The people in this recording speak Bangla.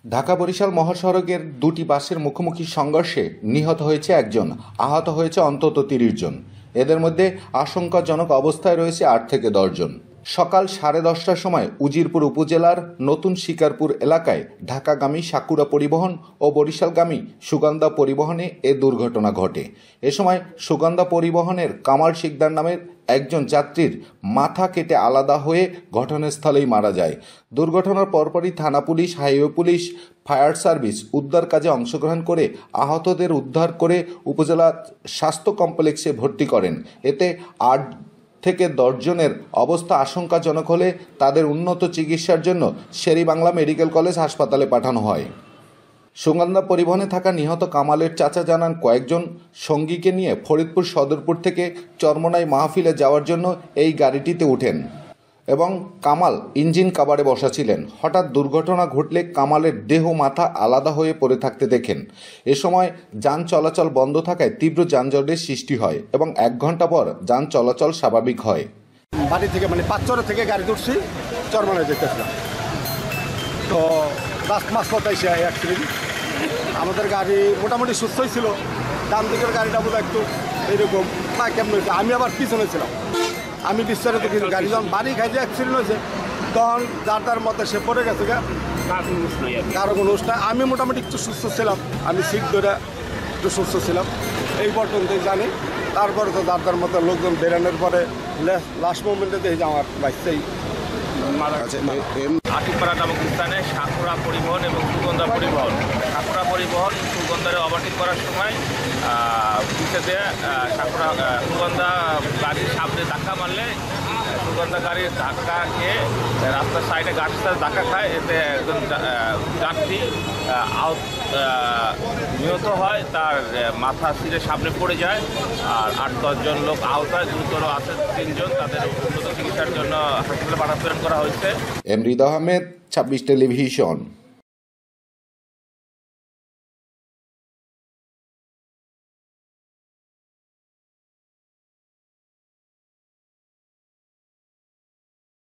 ঢাকা-বরিশাল মহাসড়কের দুটি বাসের মুখোমুখি সংঘর্ষে নিহত হয়েছে একজন, আহত হয়েছে অন্তত ৩০ জন। এদের মধ্যে আশঙ্কাজনক অবস্থায় রয়েছে ৮ থেকে ১০ জন। সকাল 10:30টার সময় উজিরপুর উপজেলার নতুন শিকারপুর এলাকায় ঢাকাগামী সাকুরা পরিবহন ও বরিশালগামী সুগন্ধা পরিবহনে এ দুর্ঘটনা ঘটে। এ সময় সুগন্ধা পরিবহনের কামাল শিকদার নামের একজন যাত্রীর মাথা কেটে আলাদা হয়ে ঘটনাস্থলেই মারা যায়। দুর্ঘটনার পরপরই থানা police, highway police, fire service উদ্ধার কাজে অংশগ্রহণ করে আহতদের উদ্ধার করে উপজেলা স্বাস্থ্য কমপ্লেক্সে ভর্তি করেন। এতে ৮ থেকে ১০ জনের অবস্থা আশঙ্কাজনক হলে তাদের উন্নত চিকিৎসার জন্য শের-ই-বাংলা মেডিকেল কলেজ হাসপাতালে পাঠানো হয়। সুগন্ধা পরিবহনে থাকা নিহত কামালের চাচা জানান, কয়েকজন সঙ্গীকে নিয়ে ফরিদপুর সদরপুর থেকে চরমোনাই মাহফিলে যাওয়ার জন্য এই গাড়িটিতে ওঠেন এবং কামাল ইঞ্জিন কাভারে বসা ছিলেন। হঠাৎ দুর্ঘটনা ঘটলে কামালের দেহ মাথা আলাদা হয়ে পড়ে থাকতে দেখেন। এ সময় যান চলাচল বন্ধ থাকায় তীব্র যানজটের সৃষ্টি হয় এবং ১ ঘন্টা পর যান চলাচল স্বাভাবিক হয়। বাড়ি থেকে পাঁচচর থেকে গাড়ি উঠছি, চরমোনাই যেতেছিলাম, তো মাঝপথায় সে অ্যাক্সিডেন্ট। আমাদের গাড়ি মোটামুটি সুস্থই ছিল, ডান দিকের গাড়িটা বোধ একটু এইরকম না কেমন হয়েছে। আমি আবার পিছনে ছিলাম, আমি বিস্তারিত কিছু গাড়ি যখন বাড়ি খাইতে অ্যাক্সিডেন্ট হয়েছে তখন যার তার মধ্যে সে পড়ে গেছে, কারো কোনো অনুষ্ঠান। আমি মোটামুটি একটু সুস্থ ছিলাম, আমি সিট ধরে একটু সুস্থ ছিলাম, এই পর্যন্তই জানি। তারপরে তো যার তার মধ্যে লোকজন বেরানোর পরে লাস্ট মোমেন্টে দেখি যে আমার বাইকটাই মারা গেছে। আটিপাড়া নামক স্থানে সাকুরা পরিবহন এবং সুগন্ধা পরিবহন, সাকুরা পরিবহন সুগন্ধারে ওভারটেক করার সময় পিছেতে সুগন্ধা গাড়ির সামনে ধাক্কা মারলে সুগন্ধা গাড়ির ধাক্কা খেয়ে রাস্তার সাইডে গাড়ির সাথে ধাক্কা খায়। এতে একজন যাত্রী নিহত হয়, তার মাথা সিটের সামনে পড়ে যায়। আর ৮-১০ জন লোক আহত হয়, গুরুতর আছে ৩ জন, তাদের উন্নত চিকিৎসার জন্য হাসপাতালে পাঠানো করা হয়েছে। এমরিদ আহমেদ, ২৬ টেলিভিশন।